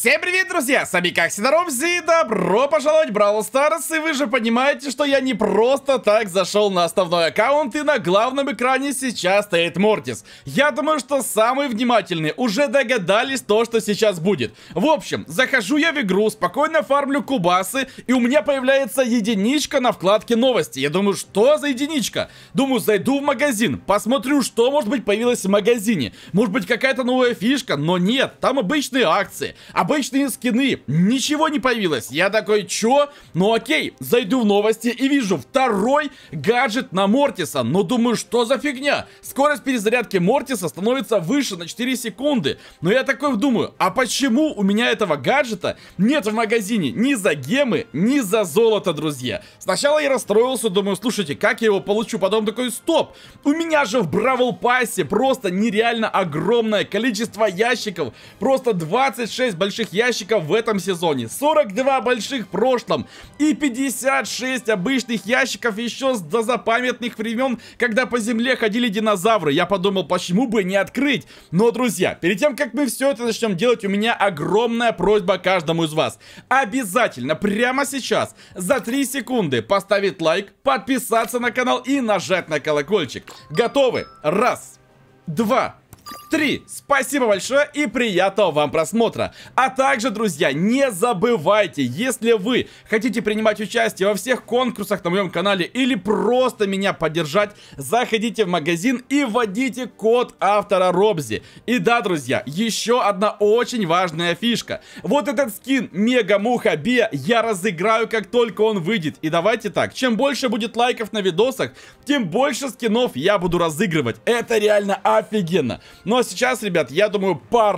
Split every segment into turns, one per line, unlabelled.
Всем привет, друзья! С вами как всегда Робзи, и добро пожаловать в Бравл Старс. И вы же понимаете, что я не просто так зашел на основной аккаунт, и на главном экране сейчас стоит Мортис. Я думаю, что самые внимательные уже догадались то, что сейчас будет. В общем, захожу я в игру, спокойно фармлю кубасы, и у меня появляется единичка на вкладке новости. Я думаю, что за единичка? Думаю, зайду в магазин, посмотрю, что может быть появилось в магазине. Может быть, какая-то новая фишка, но нет, там обычные акции. Обычные скины, ничего не появилось. Я такой, чё? Ну окей, зайду в новости и вижу второй гаджет на Мортиса. Но думаю, что за фигня? Скорость перезарядки Мортиса становится выше на 4 секунды. Но я такой думаю, а почему у меня этого гаджета нет в магазине ни за гемы, ни за золото, друзья? Сначала я расстроился, думаю, слушайте, как я его получу? Потом такой, стоп, у меня же в Бравл Пассе просто нереально огромное количество ящиков. Просто 26 больших ящиков в этом сезоне, 42 больших в прошлом и 56 обычных ящиков еще с дозапамятных времен, когда по земле ходили динозавры. Я подумал, почему бы не открыть? Но, друзья, перед тем, как мы все это начнем делать, у меня огромная просьба каждому из вас. Обязательно прямо сейчас за 3 секунды поставить лайк, подписаться на канал и нажать на колокольчик. Готовы? Раз, два, 3. Спасибо большое и приятного вам просмотра. А также, друзья, не забывайте, если вы хотите принимать участие во всех конкурсах на моем канале или просто меня поддержать, заходите в магазин и вводите код автора Робзи. И да, друзья, еще одна очень важная фишка. Вот этот скин Мега Муха Биа я разыграю, как только он выйдет. И давайте так, чем больше будет лайков на видосах, тем больше скинов я буду разыгрывать. Это реально офигенно. Ну а сейчас, ребят, я думаю,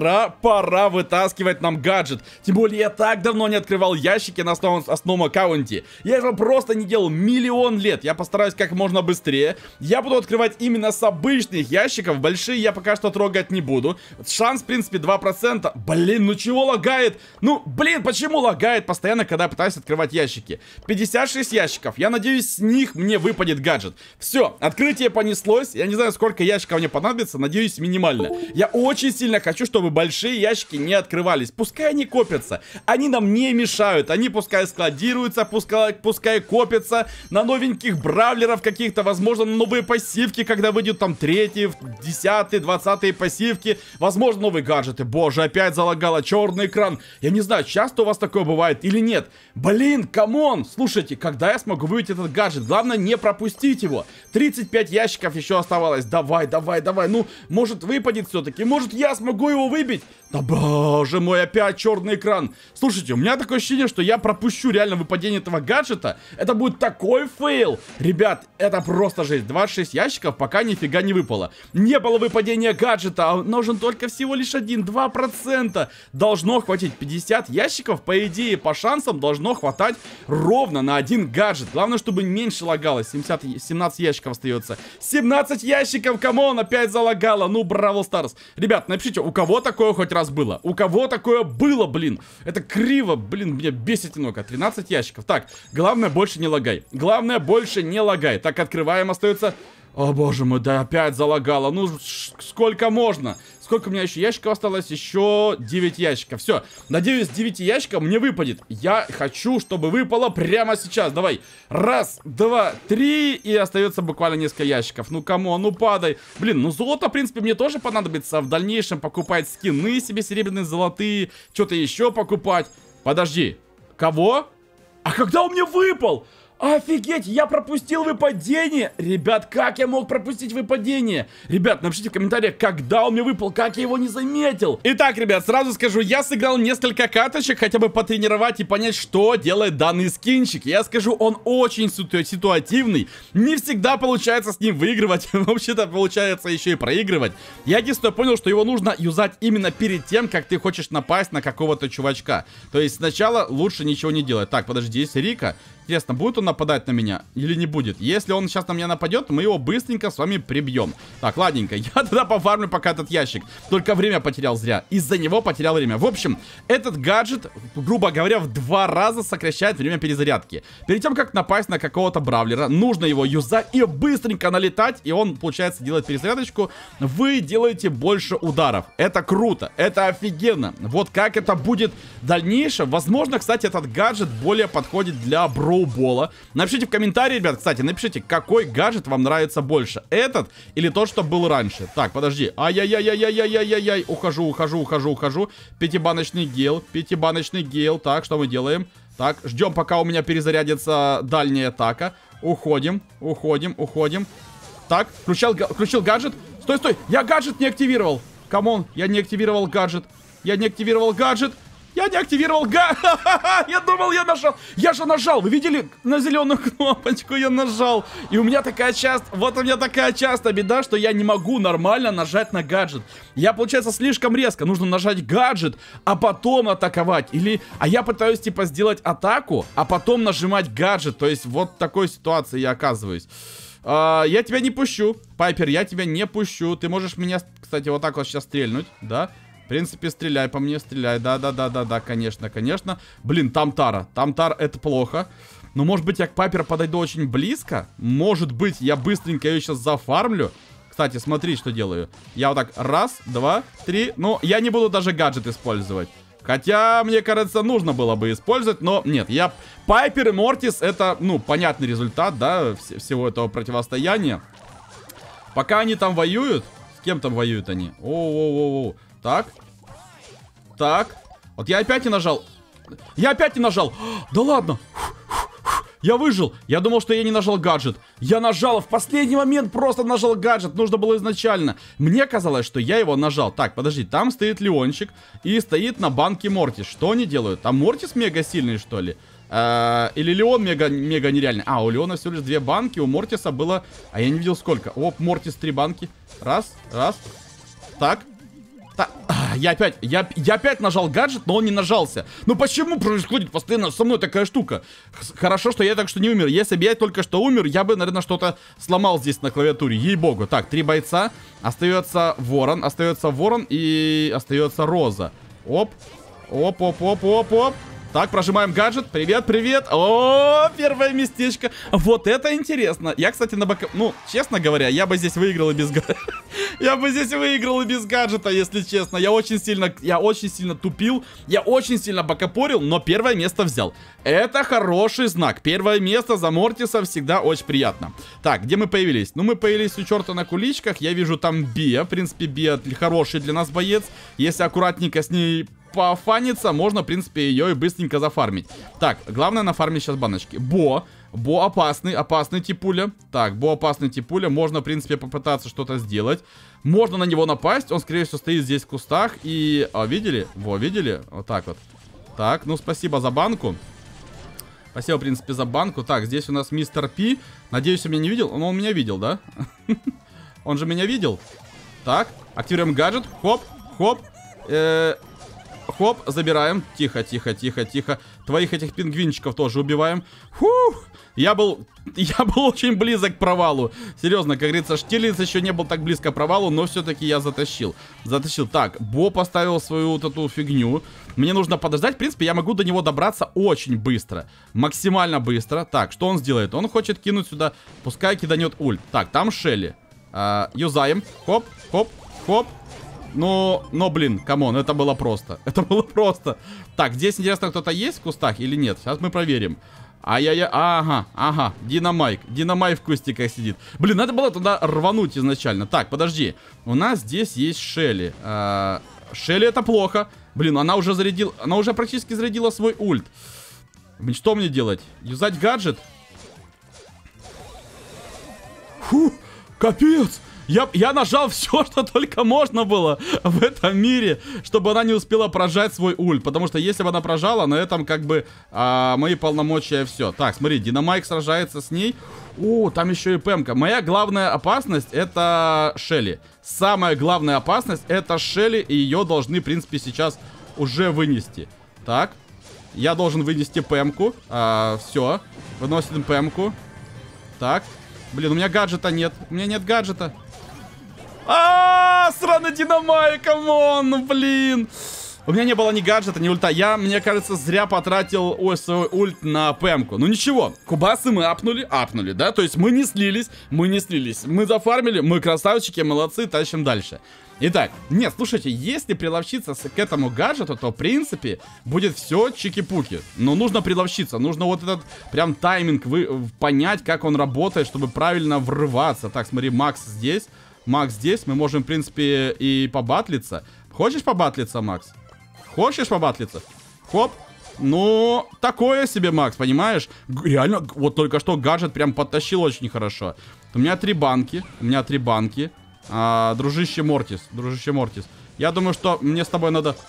пора вытаскивать нам гаджет. Тем более я так давно не открывал ящики на основном аккаунте. Я этого просто не делал миллион лет. Я постараюсь как можно быстрее. Я буду открывать именно с обычных ящиков. Большие я пока что трогать не буду. Шанс, в принципе, 2%. Блин, ну чего лагает? Ну, блин, почему лагает постоянно, когда я пытаюсь открывать ящики? 56 ящиков. Я надеюсь, с них мне выпадет гаджет. Все, открытие понеслось. Я не знаю, сколько ящиков мне понадобится. Надеюсь, минимально. Я очень сильно хочу, чтобы большие ящики не открывались. Пускай они копятся. Они нам не мешают. Они пускай складируются, пускай копятся на новеньких бравлеров каких-то. Возможно, на новые пассивки, когда выйдут там 3-й, 10-й, 20-й пассивки. Возможно, новые гаджеты. Боже, опять залагало черный экран. Я не знаю, часто у вас такое бывает или нет. Блин, камон. Слушайте, когда я смогу выбить этот гаджет? Главное, не пропустить его. 35 ящиков еще оставалось. Давай. Ну, может, выпадет все-таки. Может, я смогу его выбить? Да боже мой, опять черный экран. Слушайте, у меня такое ощущение, что я пропущу реально выпадение этого гаджета. Это будет такой фейл. Ребят, это просто жесть. 26 ящиков, пока нифига не выпало. Не было выпадения гаджета, а нужен только всего лишь 2%. Должно хватить 50 ящиков. По идее, по шансам должно хватать ровно на один гаджет. Главное, чтобы меньше лагалось. 17 ящиков остается. 17 ящиков, камон, опять залагало. Ну, Бравл Старс. Ребят, напишите, у кого такое хоть раз было? У кого такое было, блин? Это криво, блин, меня бесит немного. 13 ящиков. Так, главное, больше не лагай. Главное, больше не лагай. Так, открываем, остается... О, боже мой, да опять залагало. Ну, сколько можно? Сколько у меня еще ящиков осталось? Еще 9 ящиков. Все, надеюсь, 9 ящиков мне выпадет. Я хочу, чтобы выпало прямо сейчас. Давай. Раз, два, три. И остается буквально несколько ящиков. Ну, камон, ну падай. Блин, ну золото, в принципе, мне тоже понадобится в дальнейшем покупать скины себе серебряные, золотые. Что-то еще покупать. Подожди. Кого? А когда он мне выпал? Офигеть, я пропустил выпадение. Ребят, как я мог пропустить выпадение? Ребят, напишите в комментариях, когда он мне выпал, как я его не заметил. Итак, ребят, сразу скажу, я сыграл несколько каточек, хотя бы потренировать и понять, что делает данный скинчик. Я скажу, он очень ситуативный. Не всегда получается с ним выигрывать. Вообще-то получается еще и проигрывать. Я единственное понял, что его нужно юзать именно перед тем, как ты хочешь напасть на какого-то чувачка. То есть сначала лучше ничего не делать. Так, подожди, здесь Рика. Интересно, будет он нападать на меня или не будет? Если он сейчас на меня нападет, мы его быстренько с вами прибьем. Так, ладненько, я тогда пофармлю пока этот ящик. Только время потерял зря. Из-за него потерял время. В общем, этот гаджет, грубо говоря, в 2 раза сокращает время перезарядки. Перед тем, как напасть на какого-то бравлера, нужно его юзать и быстренько налетать. И он, получается, делает перезарядочку. Вы делаете больше ударов. Это круто, это офигенно. Вот как это будет в дальнейшем. Возможно, кстати, этот гаджет более подходит для броубола. Напишите в комментарии, ребят, кстати, напишите, какой гаджет вам нравится больше. Этот или тот, что был раньше. Так, подожди. Ай-яй-яй-яй-яй-яй-яй-яй. Ухожу. Пятибаночный гейл. Так, что мы делаем? Так, ждем, пока у меня перезарядится дальняя атака. Уходим. Так, включил гаджет. Стой, я гаджет не активировал. Камон, я не активировал гаджет. Я думал, я нажал. Я же нажал. Вы видели на зеленую кнопочку? Я нажал. И у меня такая частая беда, что я не могу нормально нажать на гаджет. Я, получается, слишком резко. Нужно нажать гаджет, а потом атаковать. А я пытаюсь, типа, сделать атаку, а потом нажимать гаджет. То есть, вот в такой ситуации я оказываюсь. Я тебя не пущу, Пайпер, я тебя не пущу. Ты можешь меня, кстати, вот так вот сейчас стрельнуть, да? В принципе, стреляй по мне, стреляй. Да, конечно. Блин, там Тара. Это плохо. Но, может быть, я к Пайпер подойду очень близко? Может быть, я быстренько ее сейчас зафармлю? Кстати, смотри, что делаю. Я вот так, 1, 2, 3. Ну, я не буду даже гаджет использовать. Хотя, мне кажется, нужно было бы использовать, но нет. Пайпер и Мортис, это, ну, понятный результат, да, всего этого противостояния. Пока они там воюют. С кем там воюют они? Так. Вот я опять не нажал. Да ладно. Я выжил. Я думал, что я не нажал гаджет. Я нажал. В последний момент просто нажал гаджет. Нужно было изначально. Мне казалось, что я его нажал. Так, подожди. Там стоит Леончик. И стоит на банке Мортис. Что они делают? Там Мортис мега сильный, что ли? Или Леон мега нереальный? У Леона всего лишь 2 банки. У Мортиса было... А я не видел сколько. Оп, Мортис 3 банки. Раз. Так. Я опять нажал гаджет, но он не нажался. Ну почему происходит постоянно со мной такая штука? Хорошо, что я так что не умер. Если бы я только что умер, я бы, наверное, что-то сломал здесь на клавиатуре. Ей-богу. Так, 3 бойца. Остается ворон и остается роза. Оп. Так, прожимаем гаджет. Привет. О, первое местечко. Вот это интересно. Я, кстати, ну, честно говоря, я бы здесь выиграл и без гаджета. Я бы здесь выиграл и без гаджета, если честно. Я очень сильно тупил. Я очень сильно бокопорил, но первое место взял. Это хороший знак. Первое место за Мортиса всегда очень приятно. Так, где мы появились? Ну, мы появились у черта на куличках. Я вижу там Биа. В принципе, Биа хороший для нас боец. Если аккуратненько с ней пофаниться, можно, в принципе, ее и быстренько зафармить. Так, главное нафармить сейчас баночки. Бо опасный типуля. Так, Бо опасный типуля. Можно, в принципе, попытаться что-то сделать. Можно на него напасть. Он, скорее всего, стоит здесь в кустах. И... видели? Видели? Вот так вот. Так, ну, спасибо за банку. Спасибо, в принципе, за банку. Так, здесь у нас мистер Пи. Надеюсь, он меня не видел. Но он меня видел, да? Он же меня видел. Так, активируем гаджет. Хоп. Хоп, забираем. Тихо. Твоих этих пингвинчиков тоже убиваем. Фух. Я был очень близок к провалу. Серьезно, как говорится, Штирлиц еще не был так близко к провалу, но все-таки я затащил. Так, Бо поставил свою вот эту фигню. Мне нужно подождать. В принципе, я могу до него добраться очень быстро. Максимально быстро. Так, что он сделает? Он хочет кинуть сюда. Пускай киданет ульт. Так, там Шелли. Юзаем. Хоп. Но, блин, камон, это было просто. Так, здесь, интересно, кто-то есть в кустах или нет? Сейчас мы проверим. Ага, Динамайк в кустиках сидит. Блин, надо было туда рвануть изначально. Так, подожди. У нас здесь есть Шелли. Шелли это плохо. Блин, она уже практически зарядила свой ульт. Что мне делать? Юзать гаджет? Фу, капец. Я нажал все, что только можно было в этом мире, чтобы она не успела прожать свой ульт. Потому что если бы она прожала, на этом как бы мои полномочия все. Так, смотри, Динамайк сражается с ней. О, там еще и Пэмка. Моя главная опасность это Шелли. Самая главная опасность это Шелли, и ее должны, в принципе, сейчас уже вынести. Так, Я должен вынести ПМ-ку. Все. Выносим ПМ-ку. Так. Блин, у меня гаджета нет. У меня нет гаджета. Сраный динамайк, камон, блин. У меня не было ни гаджета, ни ульта. Я, мне кажется, зря потратил свой ульт на ПМ-ку. Ну ничего, кубасы мы апнули, да? То есть мы не слились. Мы зафармили, мы красавчики, молодцы, тащим дальше. Итак, нет, слушайте, если приловчиться к этому гаджету, то, в принципе, будет все чики-пуки. Но нужно приловчиться, нужно вот этот прям тайминг понять, как он работает, чтобы правильно врываться. Так, смотри, Макс здесь, мы можем, в принципе, и побатлиться. Хочешь побатлиться, Макс? Хочешь побатлиться? Хоп. Ну, такое себе, Макс, понимаешь? Реально, вот только что гаджет прям подтащил очень хорошо. У меня 3 банки. Дружище Мортис. Я думаю, что мне с тобой надо...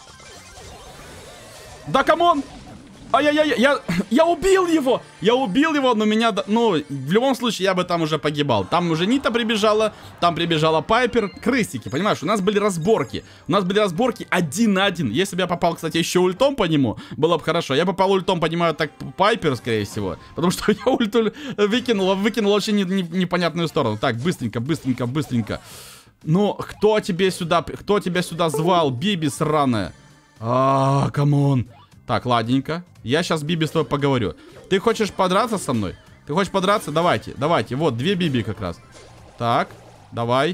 Да, камон! Ай-яй-яй, я убил его! Но меня... Ну, в любом случае, я бы там уже погибал. Там уже Нита прибежала, там прибежала Пайпер. Крысики, понимаешь? У нас были разборки. 1 на 1. Если бы я попал, кстати, еще ультом по нему, было бы хорошо. Я попал ультом, понимаю, так Пайпер, скорее всего. Потому что я ульту выкинул вообще непонятную сторону. Так, быстренько. Ну, кто тебя сюда звал? Биби сраная. Камон. Так, ладненько. Я сейчас Биби с тобой поговорю. Ты хочешь подраться со мной? Давайте. Вот, 2 Биби как раз. Так, давай.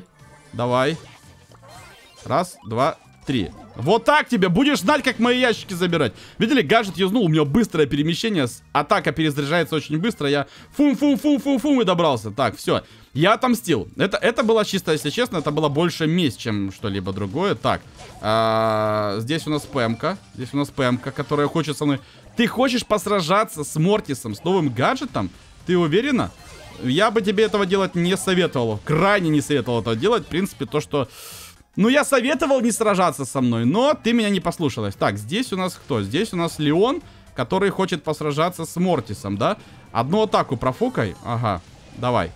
1, 2, 3. Вот так тебе будешь знать, как мои ящики забирать. Видели, гаджет юзнул, у меня быстрое перемещение. Атака перезаряжается очень быстро. Я фум и добрался. Так, все. Я отомстил. Это было чисто, если честно, это было больше месть, чем что-либо другое. Так, здесь у нас ПМ-ка. Которая хочет со мной... Ты хочешь посражаться с Мортисом, с новым гаджетом? Ты уверена? Я бы тебе этого делать не советовал. Крайне не советовал этого делать. В принципе, то, что... Ну, я советовал не сражаться со мной, но ты меня не послушалась. Так, здесь у нас кто? Здесь у нас Леон, который хочет посражаться с Мортисом, да? Одну атаку профукай. Ага, давай.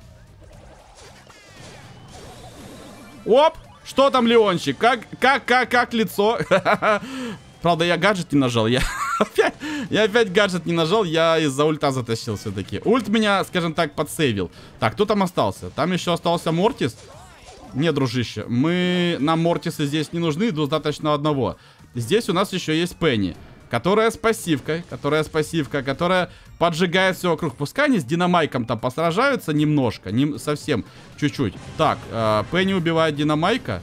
Оп! Что там, Леончик? Как лицо? Правда, я гаджет не нажал. Я опять гаджет не нажал. Я из-за ульта затащил все-таки. Ульт меня, скажем так, подсейвил. Так, кто там остался? Там еще остался Мортис. Не, дружище, нам Мортисы здесь не нужны, достаточно одного. Здесь у нас еще есть Пенни, которая с пассивкой, которая поджигает все вокруг. Пускай они с Динамайком там посражаются немножко, совсем чуть-чуть. Так, Пенни убивает Динамайка.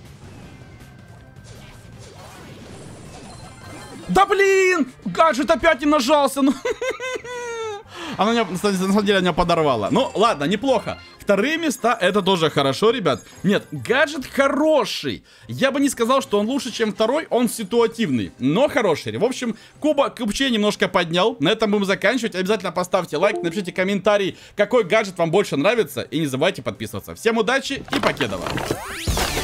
Да блин! Гаджет опять не нажался, ну... Она меня, на самом деле, меня подорвала. Ну, ладно, неплохо. 2 места, это тоже хорошо, ребят. Нет, гаджет хороший. Я бы не сказал, что он лучше, чем 2, он ситуативный, но хороший. В общем, кубчей немножко поднял. На этом будем заканчивать. Обязательно поставьте лайк, напишите комментарий, какой гаджет вам больше нравится. И не забывайте подписываться. Всем удачи и покедова.